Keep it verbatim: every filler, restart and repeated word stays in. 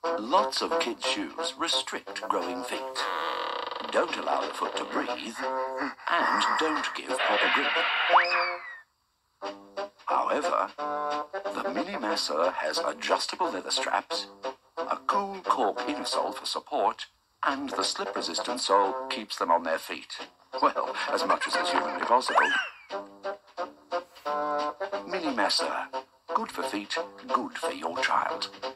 Lots of kids' shoes restrict growing feet. Don't allow the foot to breathe, and don't give proper grip. However, the Mini Maseur has adjustable leather straps, a cool cork inner-sole for support, and the slip-resistant sole keeps them on their feet. Well, as much as is humanly possible. Mini Maseur. Good for feet, good for your child.